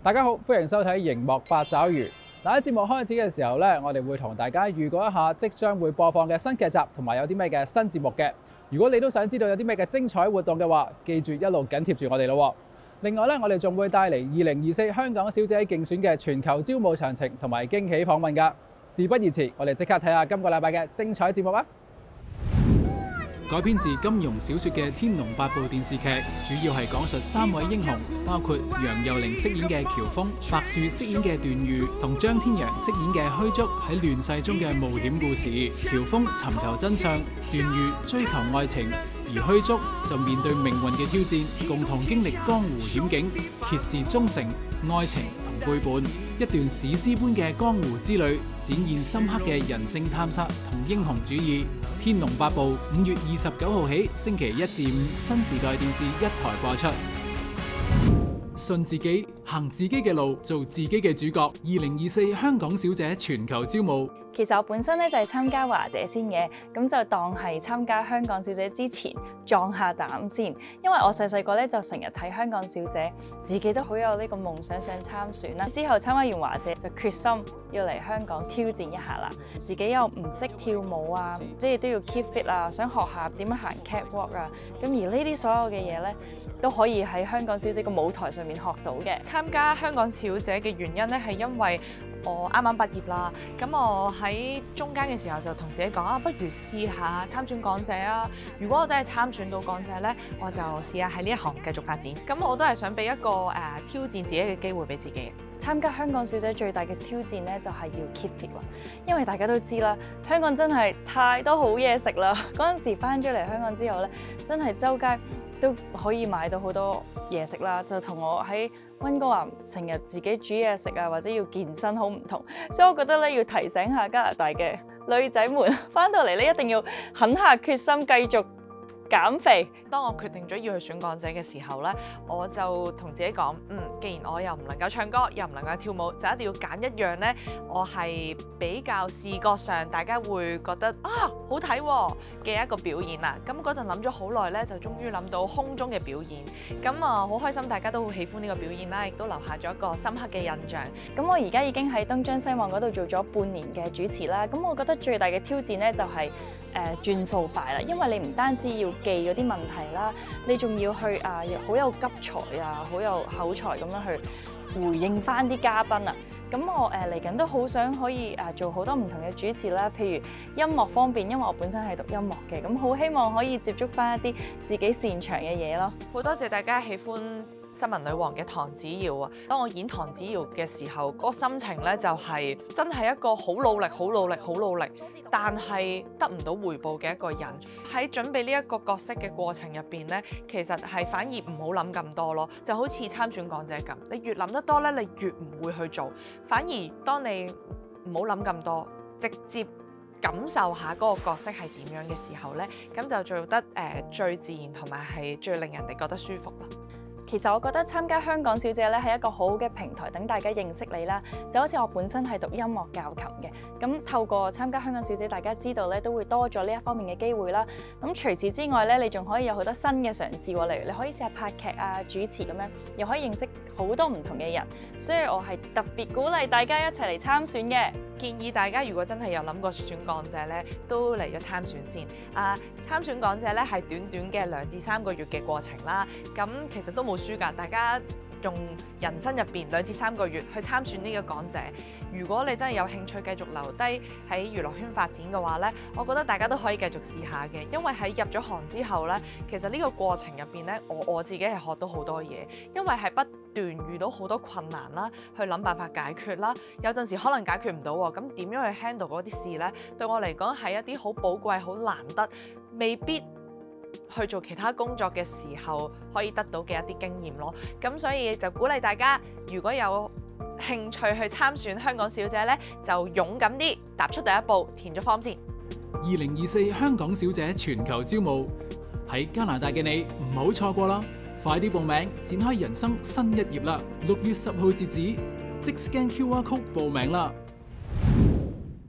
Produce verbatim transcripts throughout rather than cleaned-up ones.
大家好，歡迎收睇熒幕八爪魚。嗱，喺節目開始嘅時候咧，我哋會同大家預告一下即將會播放嘅新劇集，同埋有啲咩嘅新節目嘅。如果你都想知道有啲咩嘅精彩活動嘅話，記住一路緊貼住我哋咯。另外咧，我哋仲會帶嚟二零二四香港小姐競選嘅全球招募詳情同埋驚喜訪問㗎。事不宜遲，我哋即刻睇下今個禮拜嘅精彩節目啊！改編自金庸小說嘅《天龍八部》電視劇，主要係講述三位英雄，包括楊佑寧飾演嘅喬峰、白樹飾演嘅段譽同張天陽飾演嘅虛竹喺亂世中嘅冒險故事。喬峰尋求真相，段譽追求愛情，而虛竹就面對命運嘅挑戰，共同經歷江湖險境、揭示忠誠、愛情同背叛，一段史詩般嘅江湖之旅，展現深刻嘅人性探索同英雄主義。《天龍八部》五月二十九號起，星期一至五新時代電視一台播出。信自己，行自己嘅路，做自己嘅主角。二零二四香港小姐全球招募。 其實我本身咧就係參加華姐先嘅，咁就當係參加香港小姐之前壯下膽先。因為我細細個咧就成日睇香港小姐，自己都好有呢個夢想想參選啦。之後參加完華姐就決心要嚟香港挑戰一下啦。自己又唔識跳舞啊，即係都要 keep fit 啊，想學下點樣行 catwalk 啊。咁而呢啲所有嘅嘢咧，都可以喺香港小姐個舞台上面學到嘅。 參加香港小姐嘅原因咧，係因為我啱啱畢業啦，咁我喺中間嘅時候就同自己講啊，不如試下參選港姐啊！如果我真係參選到港姐咧，我就試下喺呢一行繼續發展。咁我都係想俾一個誒、呃、挑戰自己嘅機會俾自己。 參加香港小姐最大嘅挑戰咧，就係要 keep fit 啦，因為大家都知啦，香港真係太多好嘢食啦。嗰陣時翻咗嚟香港之後咧，真係周街都可以買到好多嘢食啦，就同我喺溫哥華成日自己煮嘢食啊，或者要健身好唔同，所以我覺得咧要提醒下加拿大嘅女仔們，翻到嚟咧一定要狠下決心繼續減肥。 當我決定咗要去選港姐嘅時候咧，我就同自己講，嗯，既然我又唔能夠唱歌，又唔能夠跳舞，就一定要揀一樣咧，我係比較視覺上大家會覺得啊好睇嘅一個表演啦。咁嗰陣諗咗好耐咧，就終於諗到空中嘅表演。咁啊，好開心大家都好喜歡呢個表演啦，亦都留下咗一個深刻嘅印象。 咁我而家已經喺東張西望嗰度做咗半年嘅主持啦。咁我覺得最大嘅挑戰咧就係誒轉數快啦，因為你唔單止要記嗰啲問題啦，你仲要去啊好有急才啊，好有口才咁樣去回應翻啲嘉賓啊。咁我誒嚟緊都好想可以誒做好多唔同嘅主持啦，譬如音樂方面，因為我本身係讀音樂嘅，咁好希望可以接觸翻一啲自己擅長嘅嘢咯。 好多謝大家喜歡新聞女王嘅唐子瑤啊！當我演唐子瑤嘅時候，嗰個心情咧就係真係一個好努力、好努力、好努力，但係得唔到回報嘅一個人。喺準備呢一個角色嘅過程入邊咧，其實係反而唔好諗咁多咯。就好似參選港姐咁，你越諗得多咧，你越唔會去做。反而當你唔好諗咁多，直接感受下嗰個角色係點樣嘅時候咧，咁就做得誒、呃、最自然同埋係最令人哋覺得舒服啦。 其實我覺得參加香港小姐咧係一個好好嘅平台，等大家認識你啦。就好似我本身係讀音樂教琴嘅，咁透過參加香港小姐，大家知道咧都會多咗呢一方面嘅機會啦。咁除此之外咧，你仲可以有好多新嘅嘗試喎，例如你可以試下拍劇啊、主持咁樣，又可以認識好多唔同嘅人。所以我係特別鼓勵大家一齊嚟參選嘅。 建議大家如果真係有諗過選港姐咧，都嚟咗參選先。啊，參選港姐咧係短短嘅兩至三個月嘅過程啦。咁其實都冇輸㗎，大家用人生入邊兩至三個月去參選呢個港姐。如果你真係有興趣繼續留低喺娛樂圈發展嘅話咧，我覺得大家都可以繼續試下嘅。因為喺入咗行之後咧，其實呢個過程入邊咧，我我自己係學到好多嘢，因為係不斷遇到好多困難啦，去諗辦法解決啦。有陣時可能解決唔到喎，咁點樣去 handle 嗰啲事咧？對我嚟講係一啲好寶貴、好難得，未必去做其他工作嘅時候可以得到嘅一啲經驗咯。咁所以就鼓勵大家，如果有興趣去參選香港小姐咧，就勇敢啲踏出第一步，填咗 form 先。 二零二四香港小姐全球招募，喺加拿大嘅你唔好錯過啦！快啲報名，展開人生新一頁啦！六月十號截止，即 scan Q R code 報名啦！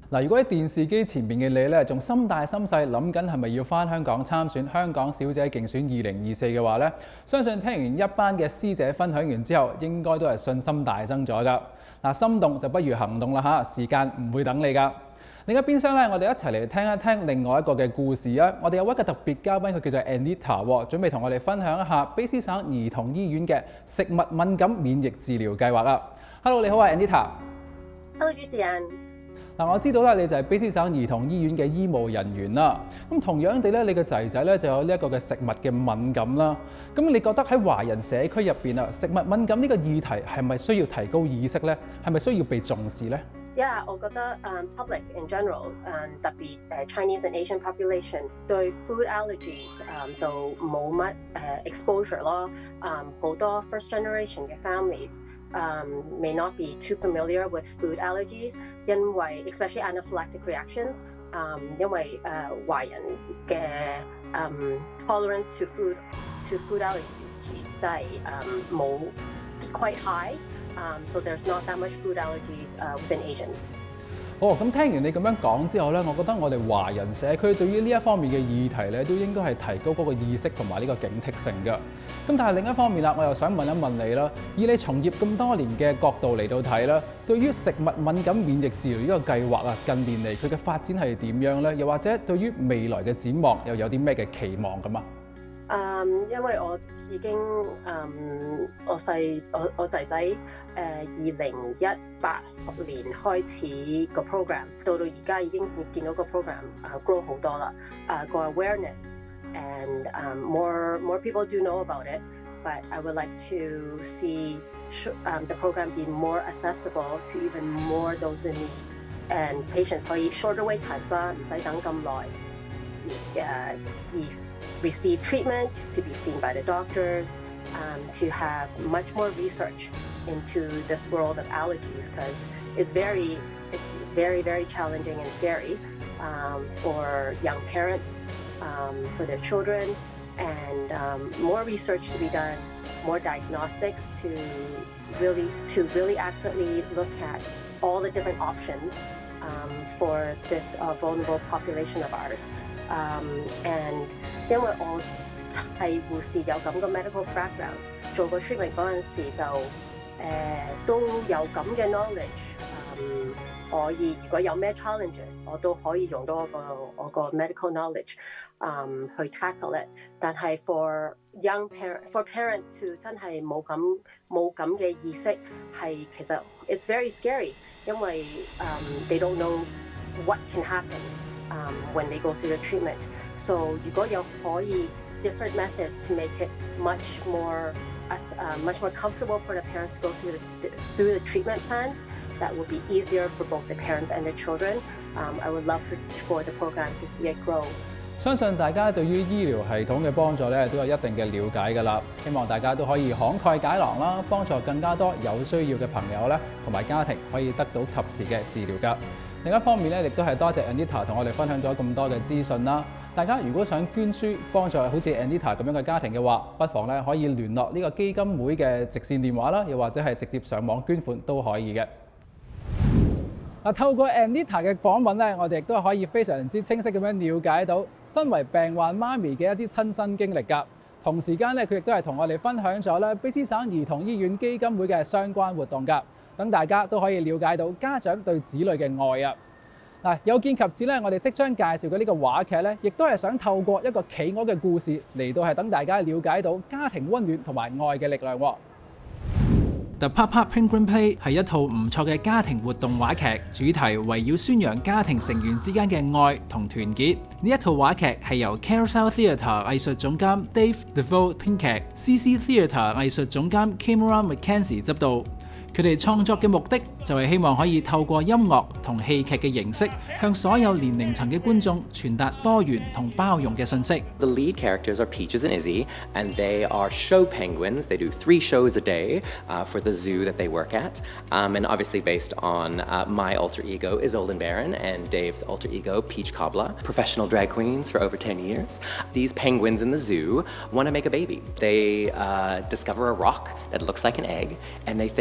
嗱，如果喺電視機前面嘅你咧，仲心大心細諗緊係咪要翻香港參選香港小姐競選二零二四嘅話咧，相信聽完一班嘅師姐分享完之後，應該都係信心大增咗㗎。嗱，心動就不如行動啦嚇，時間唔會等你㗎。另一邊廂咧，我哋一齊嚟聽一聽另外一個嘅故事啊！我哋有位嘅特別嘉賓，佢叫做 Anita 喎，準備同我哋分享一下卑詩省兒童醫院嘅食物敏感免疫治療計劃啊！Hello， 你好啊 ，Anita。Hello， 主持人。 嗱，我知道咧，你就係卑詩省兒童醫院嘅醫務人員啦。咁同樣地咧，你嘅仔仔咧就有呢一個嘅食物嘅敏感啦。咁你覺得喺華人社區入邊啊，食物敏感呢個議題係咪需要提高意識咧？係咪需要被重視咧？ Yeah， 我覺得誒、um, public in general， 誒、um, 特別誒、uh, Chinese and Asian population 對 food allergies 誒、um, 就冇乜誒 exposure 咯。誒、um, 好多 first generation 嘅 families。Um, may not be too familiar with food allergies， 因為 especially anaphylactic reactions，um, 因為誒、uh, 華人嘅、um, tolerance to food to food allergies 真係誒冇 quite high，um, so there's not that much food allergies、uh, within Asians。 哦，咁聽完你咁樣講之後咧，我覺得我哋華人社區對於呢一方面嘅議題咧，都應該係提高嗰個意識同埋呢個警惕性嘅。咁但係另一方面啦，我又想問一問你啦，以你從業咁多年嘅角度嚟到睇啦，對於食物敏感免疫治療呢個計劃啊，近年嚟佢嘅發展係點樣咧？又或者對於未來嘅展望又有啲咩嘅期望咁啊？ 誒， um, 因為我已經誒、um, 我細我我仔仔誒二零一八年開始個 program， 到到而家已經見到個 program 誒、uh, grow 好多啦，誒、uh, 個 awareness and、um, more more people do know about it, but I would like to see um, the program be more accessible to even more those in need and patients 可以 shorter wait times 啦，唔使等咁耐，誒而 receive treatment, to be seen by the doctors, um, to have much more research into this world of allergies because it's very, it's very, very challenging and scary um, for young parents, um, for their children, and um, more research to be done, more diagnostics to really, to really accurately look at all the different options um, for this uh, vulnerable population of ours. Um, and 因為我係護士有咁嘅 medical background， 做過 treatment 嗰陣時就誒、呃、都有咁嘅 knowledge， um, 可以如果有咩 challenges， 我都可以用到我個我個 medical knowledge、um, 去 tackle it。但係 for young parent for parents who 真係冇咁冇咁嘅意識，係其實 it's very scary， 因為、um, they don't know what can happen。Um, when they go through the treatment. So 如果有可以 different methods to make it much more, uh, much more comfortable for the parents to go through the, through the treatment plans, that would be easier for both the parents and the children. Um, I would love for, for the program to see it grow. 相信大家對於醫療系統嘅幫助咧都有一定嘅了解㗎啦。希望大家都可以慷慨解囊啦，幫助更加多有需要嘅朋友咧同埋家庭可以得到及時嘅治療㗎。另一方面咧，亦都係多謝 Anita 同我哋分享咗咁多嘅資訊啦。大家如果想捐書幫助好似 Anita 咁樣嘅家庭嘅話，不妨咧可以聯絡呢個基金會嘅直線電話啦，又或者係直接上網捐款都可以嘅。嗱，透過 Anita 嘅訪問咧，我哋亦都可以非常之清晰咁樣了解到身為病患媽咪嘅一啲親身經歷㗎。同時間咧，佢亦都係同我哋分享咗咧卑詩省兒童醫院基金會嘅相關活動㗎。等大家都可以了解到家長對子女嘅愛啊！嗱，有見及此咧，我哋即將介紹嘅呢個話劇咧，亦都係想透過一個企鵝嘅故事嚟到係等大家了解到家庭溫暖同埋愛嘅力量喎。The Papa Penguin Play 係一套唔錯嘅家庭活動話劇，主題圍繞宣揚家庭成員之間嘅愛同團結。呢一套話劇係由 Carousel Theatre 藝術總監 Dave DeVoe 編劇 ，C C Theatre 藝術總監 Cameron McKenzie 執導。佢哋創作嘅目的就係希望可以透過音樂同戲劇嘅形式，向所有年齡層嘅觀眾傳達多元同包容嘅信息。 The lead characters are Peaches and Izzy, and they are show penguins. They do three shows a day uh, for the zoo that they work at, um, and obviously based on uh, my alter ego, Isolde Baron, and Dave's alter ego, Peach Cobbler, professional drag queens for over ten years. These penguins in the zoo want to make a baby. They uh, discover a rock that looks like an egg, and they think if they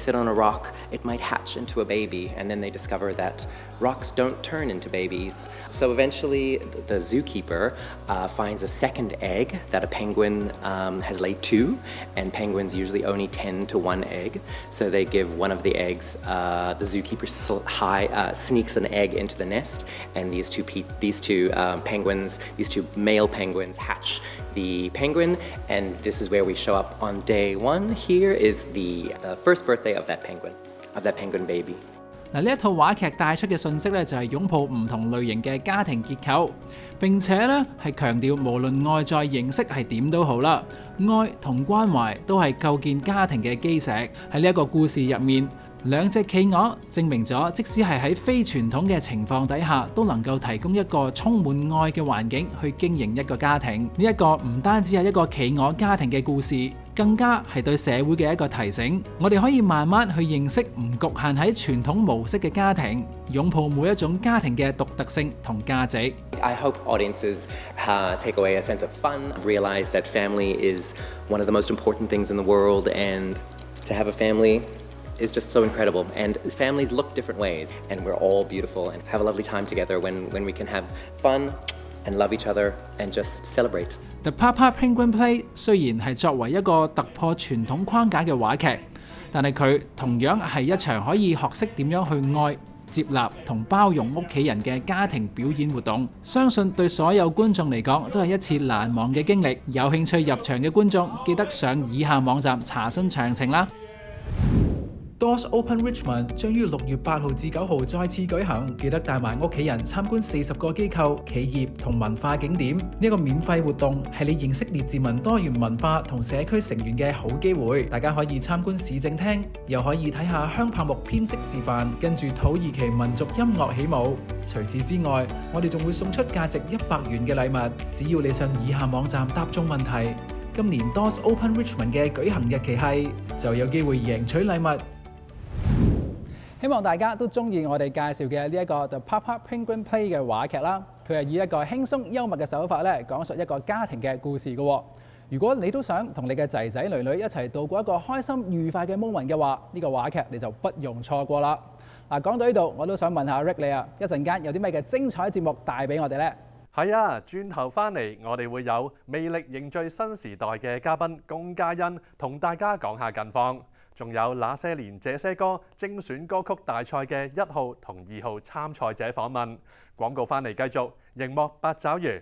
sit on a rock, it might hatch into a baby, and then they discover that rocks don't turn into babies. So eventually, the zookeeper uh, finds a second egg that a penguin um, has laid two, and penguins usually only tend to one egg. So they give one of the eggs. Uh, the zookeeper high, uh, sneaks an egg into the nest, and these two pe these two um, penguins, these two male penguins, hatch the penguin, and this is where we show up on day one. Here is the, the first birthday of that penguin, of that penguin baby. 嗱，呢一套話劇帶出嘅信息咧，就係擁抱唔同類型嘅家庭結構，並且咧係強調無論外在形式係點都好啦，愛同關懷都係構建家庭嘅基石。喺呢一個故事入面，兩隻企鵝證明咗，即使係喺非傳統嘅情況底下，都能夠提供一個充滿愛嘅環境去經營一個家庭。呢一個唔單止係一個企鵝家庭嘅故事，更加係對社會嘅一個提醒。我哋可以慢慢去認識唔局限喺傳統模式嘅家庭，擁抱每一種家庭嘅獨特性同價值。 I hope audiences uh, take away a sense of fun, realize that family is one of the most important things in the world, and to have a family is just so incredible. And families look different ways, and we're all beautiful and have a lovely time together when, when we can have fun and love each other and just celebrate. The Papa Penguin Play 雖然係作為一個突破傳統框架嘅話劇，但係佢同樣係一場可以學識點樣去愛、接納同包容屋企人嘅家庭表演活動。相信對所有觀眾嚟講都係一次難忘嘅經歷。有興趣入場嘅觀眾記得上以下網站查詢詳情啦。Doors Open Richmond 將於六月八號至九號再次舉行，記得帶埋屋企人參觀四十個機構、企業同文化景點。呢一個免費活動係你認識列治文多元文化同社區成員嘅好機會。大家可以參觀市政廳，又可以睇下香柏木編織示範，跟住土耳其民族音樂起舞。除此之外，我哋仲會送出價值一百元嘅禮物，只要你上以下網站答中問題。今年 Doors Open Richmond 嘅舉行日期係，就有機會贏取禮物。希望大家都中意我哋介紹嘅呢一個 The Papa Penguin Play 嘅話劇啦。佢係以一個輕鬆幽默嘅手法咧，講述一個家庭嘅故事嘅喎。如果你都想同你嘅仔仔女女一齊度過一個開心愉快嘅 moment 嘅話，呢、這個話劇你就不容錯過啦。嗱，講到呢度，我都想問下 Rick 你啊，一陣間有啲咩嘅精彩節目帶俾我哋呢？ 係啊，轉頭翻嚟，我哋會有魅力凝聚新時代嘅嘉賓龔嘉欣同大家講下近況。仲有那些年這些歌精選歌曲大賽嘅一號同二號參賽者訪問。廣告翻嚟繼續，熒幕八爪魚。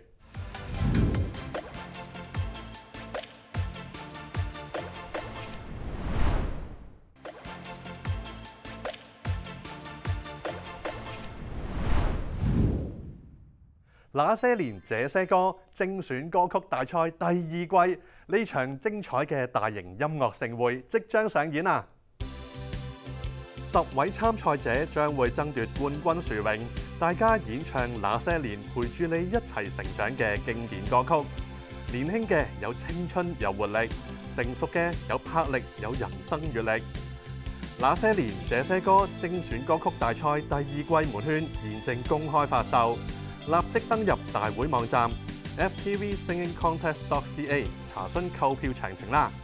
那些年這些歌精選歌曲大賽第二季，呢場精彩嘅大型音樂盛會即將上演啊！十位參賽者將會爭奪冠軍殊榮，大家演唱那些年陪住你一齊成長嘅經典歌曲。年輕嘅有青春有活力，成熟嘅有魄力有人生閱歷。那些年這些歌精選歌曲大賽第二季門券現正公開發售。立即登入大會網站 F T V Singing Contest dot C A 查詢購票詳情啦。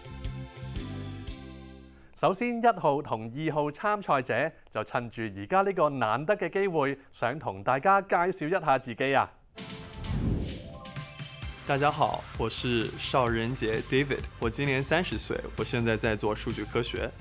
首先，一號同二號參賽者就趁住而家呢個難得嘅機會，想同大家介紹一下自己啊！ 大家好，我是邵仁傑 David， 我今年三十歲，我現在在做數據科學。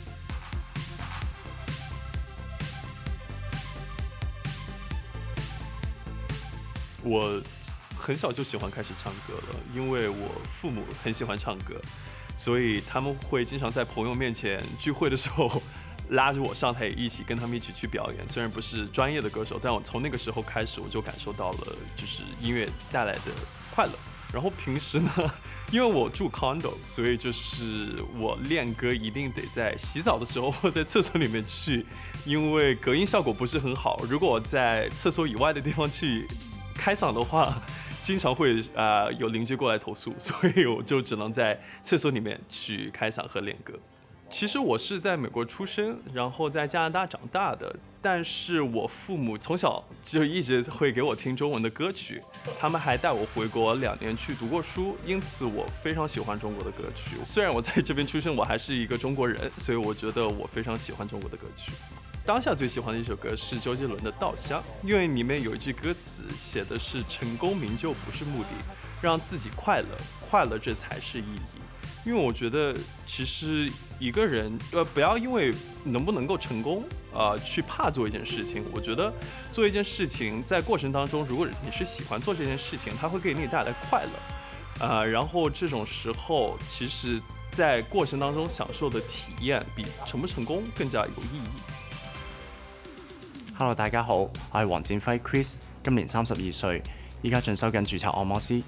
我很小就喜歡開始唱歌了，因為我父母很喜歡唱歌，所以他們會經常在朋友面前聚會的時候拉着我上台，一起跟他們一起去表演。雖然不是專業的歌手，但我從那個時候開始，我就感受到了就是音樂帶來的快樂。然後平時呢，因為我住 condo， 所以就是我練歌一定得在洗澡的時候或在廁所裡面去，因為隔音效果不是很好。如果我在廁所以外的地方去開嗓的話，經常會啊、呃、有鄰居過來投訴，所以我就只能在廁所裡面去開嗓和練歌。 其实我是在美国出生，然后在加拿大长大的，但是我父母从小就一直会给我听中文的歌曲，他们还带我回国两年去读过书，因此我非常喜欢中国的歌曲。虽然我在这边出生，我还是一个中国人，所以我觉得我非常喜欢中国的歌曲。当下最喜欢的一首歌是周杰伦的《稻香》，因为里面有一句歌词写的是成功名就不是目的，让自己快乐，快乐这才是意义。因为我觉得其实一个人呃不要因为能不能够成功呃去怕做一件事情。我觉得做一件事情在过程当中，如果你是喜欢做这件事情，它会给你带来快乐，呃，然后这种时候其實在過程當中享受的體驗比成不成功更加有意義。 Hello， 大家好，我係黃展輝 Chris， 今年三十二歲，依家進修緊註冊按摩師。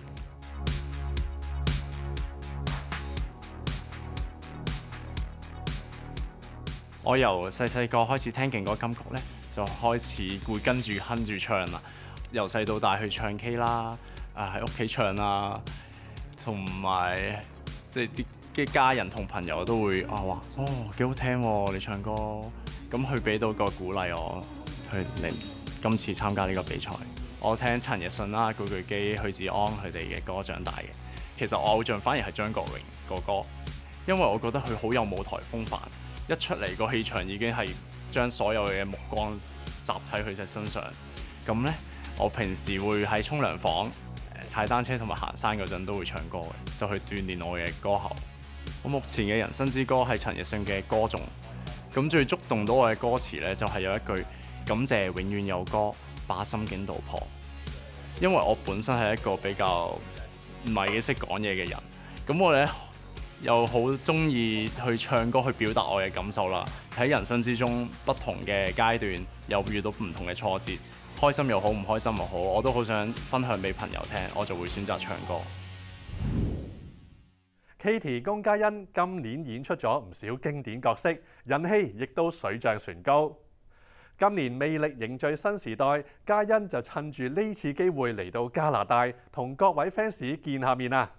我由細細個開始聽勁歌金曲咧，就開始會跟住哼住唱啦。由細到大去唱 K 啦，啊喺屋企唱啦，同埋即係啲嘅家人同朋友都會啊話哦幾好聽喎你唱歌，咁佢俾到個鼓勵我去嚟今次參加呢個比賽。我聽陳奕迅啦、古巨基、許志安佢哋嘅歌長大嘅。其實我偶像反而係張國榮個歌，因為我覺得佢好有舞台風範。一出嚟個氣場已經係將所有嘅目光集喺佢隻身上。咁呢，我平時會喺沖涼房、踩單車同埋行山嗰陣都會唱歌嘅，就去鍛鍊我嘅歌喉。我目前嘅人生之歌係陳奕迅嘅《歌頌》。咁最觸動到我嘅歌詞呢，就係有一句感謝永遠有歌把心境道破。因為我本身係一個比較唔係幾識講嘢嘅人，咁我呢，又好中意去唱歌去表達我嘅感受啦。喺人生之中不同嘅階段，又遇到唔同嘅挫折，開心又好，唔開心又好，我都好想分享俾朋友聽，我就會選擇唱歌。 Katie 龔嘉欣今年演出咗唔少經典角色，人氣亦都水漲船高。今年魅力凝聚新時代，嘉欣就趁住呢次機會嚟到加拿大，同各位 fans 見下面啊！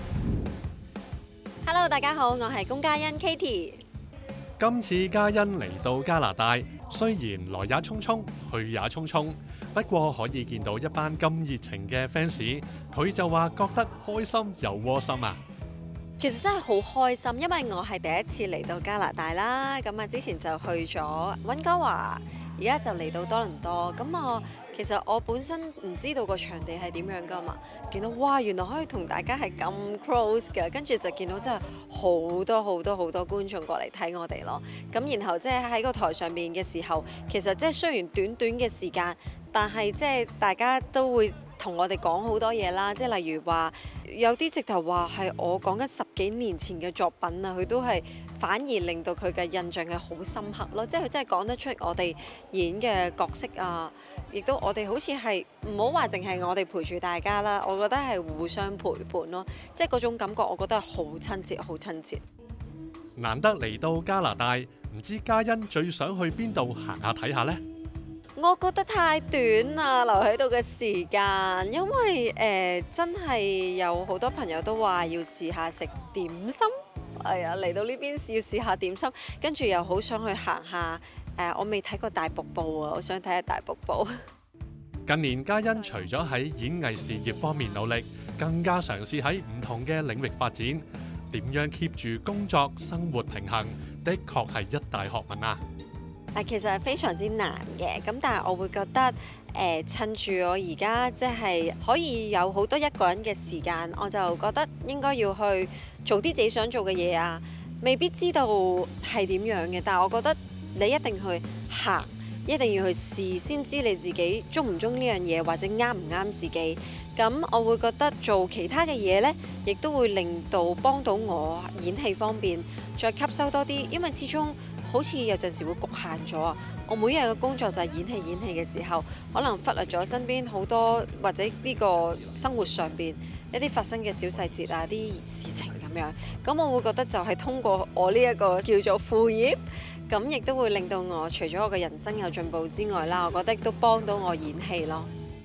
Hello， 大家好，我係龔嘉欣 Katie。 今次嘉欣嚟到加拿大，雖然來也匆匆，去也匆匆，不過可以見到一班咁熱情嘅 fans， 佢就話覺得開心又窩心啊！ 其實真係好開心，因為我係第一次嚟到加拿大啦。咁啊，之前就去咗溫哥華，而家就嚟到多倫多。咁我其實我本身唔知道個場地係點樣噶嘛，見到哇，原來可以同大家係咁 close 嘅，跟住就見到真係好多好多好多觀眾過嚟睇我哋咯。咁然後即係喺個台上面嘅時候，其實即係雖然短短嘅時間，但係即係大家都會同我哋講好多嘢啦，即係例如話有啲直頭話係我講緊十幾年前嘅作品啊，佢都係反而令到佢嘅印象係好深刻咯，即係佢真係講得出我哋演嘅角色啊，亦都我哋好似係唔好話淨係我哋陪住大家啦，我覺得係互相陪伴咯，即係嗰種感覺，我覺得係好親切，好親切。 難得嚟到加拿大，唔知嘉欣最想去邊度行下睇下呢？ 我覺得太短啦，留喺度嘅時間，因為誒、呃、真係有好多朋友都話要試下食點心，係啊，嚟到呢邊要試下點心，跟住又好想去行下誒、呃，我未睇過大瀑布啊，我想睇下大瀑布。 近年嘉欣除咗喺演藝事業方面努力，更加嘗試喺唔同嘅領域發展。點樣 keep 住工作生活平衡，的確係一大學問啊！ 嗱，其實係非常之難嘅，咁但係我會覺得誒、呃，趁住我而家即係可以有好多一個人嘅時間，我就覺得應該要去做啲自己想做嘅嘢啊！未必知道係點樣嘅，但係我覺得你一定去行，一定要去試，先知你自己鍾唔鍾呢樣嘢，或者啱唔啱自己。咁我會覺得做其他嘅嘢呢，亦都會令到幫到我演戲方面再吸收多啲，因為始終好似有陣時會局限咗啊！我每日嘅工作就係演戲演戲嘅時候，可能忽略咗身邊好多或者呢個生活上邊一啲發生嘅小細節啊，啲事情咁樣。咁我會覺得就係通過我呢一個叫做副業，咁亦都會令到我除咗我嘅人生有進步之外啦，我覺得亦都幫到我演戲咯。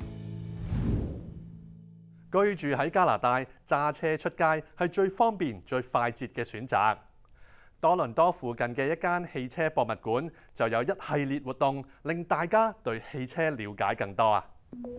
居住喺加拿大，揸車出街係最方便、最快捷嘅選擇。 多倫多附近嘅一間汽車博物館就有一系列活動，令大家對汽車了解更多啊！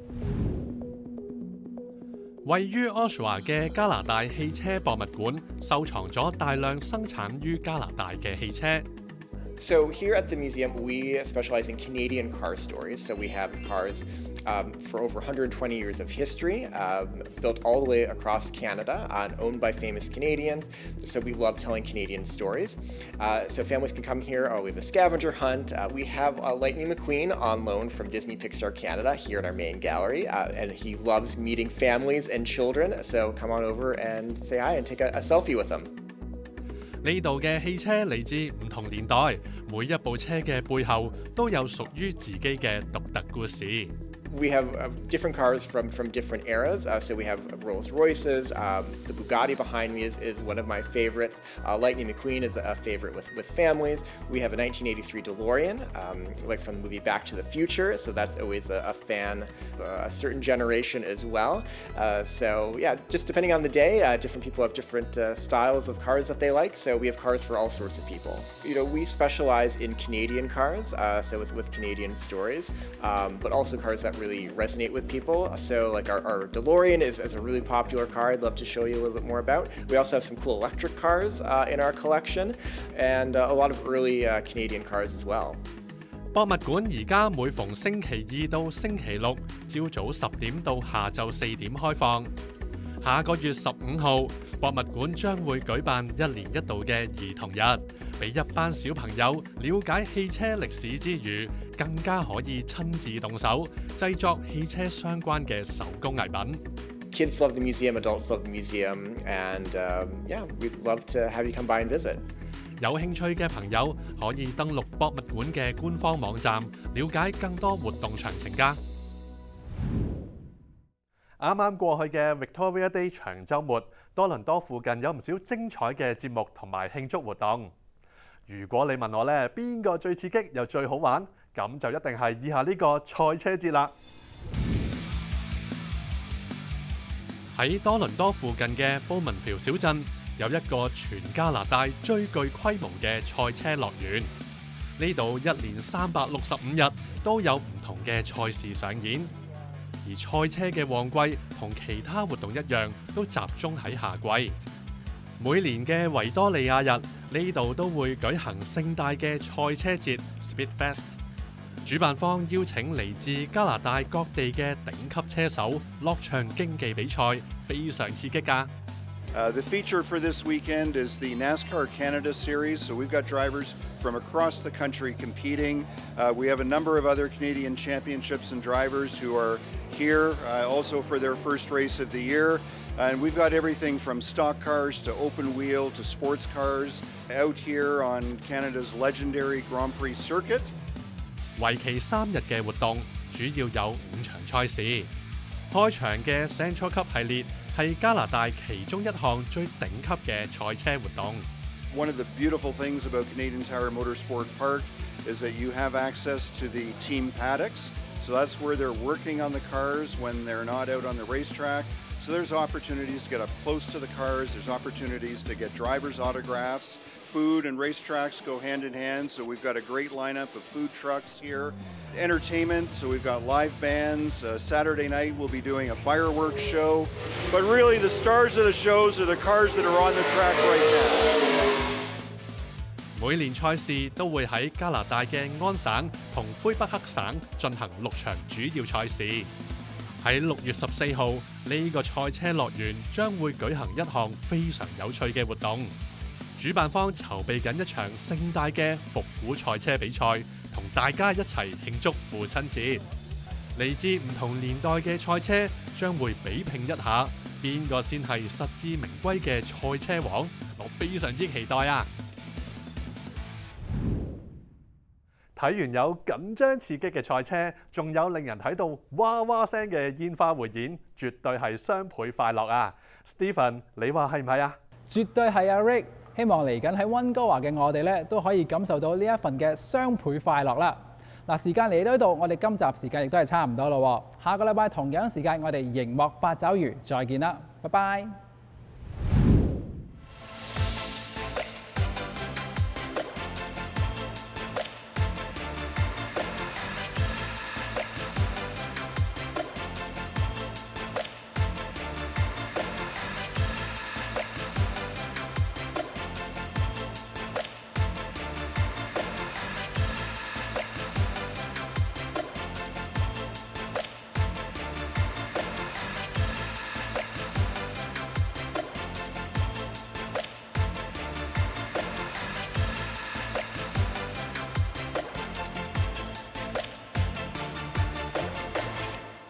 位於 Oshawa 嘅加拿大汽車博物館收藏咗大量生產於加拿大嘅汽車。 So here at the museum, we specialize in Canadian car stories. So we have cars um, for over one hundred twenty years of history, um, built all the way across Canada and owned by famous Canadians. So we love telling Canadian stories. Uh, so families can come here. Oh, we have a scavenger hunt. Uh, we have uh, Lightning McQueen on loan from Disney Pixar Canada here in our main gallery. Uh, and he loves meeting families and children. So come on over and say hi and take a, a selfie with them. 呢度嘅汽車嚟自唔同年代，每一部車嘅背後都有屬於自己嘅獨特故事。 We have uh, different cars from, from different eras. Uh, so we have Rolls Royces. Um, the Bugatti behind me is, is one of my favorites. Uh, Lightning McQueen is a favorite with, with families. We have a nineteen eighty-three DeLorean, um, like from the movie Back to the Future. So that's always a, a fan, uh, a certain generation as well. Uh, so yeah, just depending on the day, uh, different people have different uh, styles of cars that they like. So we have cars for all sorts of people. You know, we specialize in Canadian cars, uh, so with, with Canadian stories, um, but also cars that really really resonate with people. So like our, our DeLorean is, is a really popular car I'd love to show you a little bit more about. We also have some cool electric cars uh, in our collection and uh, a lot of early uh, Canadian cars as well. 博物館而家每逢星期二到星期六，朝早十點到下晝四點開放。下個月十五號，博物館將會舉辦一年一度嘅兒童日，俾一班小朋友了解汽車歷史之餘，更加可以親自動手製作汽車相關嘅手工藝品。 Kids love the museum, adults love the museum, and um, yeah, we'd love to have you come by and visit. 有興趣嘅朋友可以登錄博物館嘅官方網站，了解更多活動詳情㗎。啱啱過去嘅 Victoria Day 長週末，多倫多附近有唔少精彩嘅節目同埋慶祝活動。如果你問我咧，邊個最刺激又最好玩，咁就一定係以下呢個賽車節啦。喺多倫多附近嘅 Bowmanville 小鎮，有一個全加拿大最具規模嘅賽車樂園。呢度一年三百六十五日都有唔同嘅賽事上演。而賽車嘅旺季同其他活動一樣，都集中喺夏季。每年嘅維多利亞日，呢度都會舉行盛大嘅賽車節 Speedfest。主辦方邀請嚟自加拿大各地嘅頂級車手落場競技比賽，非常刺激㗎。 Uh, the feature for this weekend is the NASCAR Canada Series, so we've got drivers from across the country competing. Uh, we have a number of other Canadian championships and drivers who are here uh, also for their first race of the year. And we've got everything from stock cars to open wheel to sports cars out here on Canada's legendary Grand Prix circuit. 為期三日嘅活動，主要有五場賽事。開場嘅 Central Cup 系列係加拿大其中一項最頂級嘅賽車活動。 One of the beautiful things about Canadian Tire Motorsport Park is that you have access to the team paddocks. So that's where they're working on the cars when they're not out on the racetrack. So there's opportunities to get up close to the cars. There's opportunities to get drivers' autographs. Food and racetracks go hand in hand. So we've got a great lineup of food trucks here. Entertainment, so we've got live bands. Uh, Saturday night we'll be doing a fireworks show. But really the stars of the shows are the cars that are on the track right now. 每年賽事都會喺加拿大嘅安省同魁北克省進行六場主要賽事。喺六月十四號，呢個賽車樂園將會舉行一項非常有趣嘅活動。主辦方籌備緊一場盛大嘅復古賽車比賽，同大家一齊慶祝父親節。嚟自唔同年代嘅賽車將會比拼一下，邊個先係實至名歸嘅賽車王？我非常之期待啊！睇完有緊張刺激嘅賽車，仲有令人睇到哇哇聲嘅煙花匯演，絕對係雙倍快樂啊 ！Stephen， 你話係唔係啊？絕對係啊 ，Rick。希望嚟緊喺溫哥華嘅我哋咧，都可以感受到呢一份嘅雙倍快樂啦。嗱，時間嚟到呢度，我哋今集時間亦都係差唔多咯。下個禮拜同樣時間，我哋熒幕八爪魚再見啦，拜拜。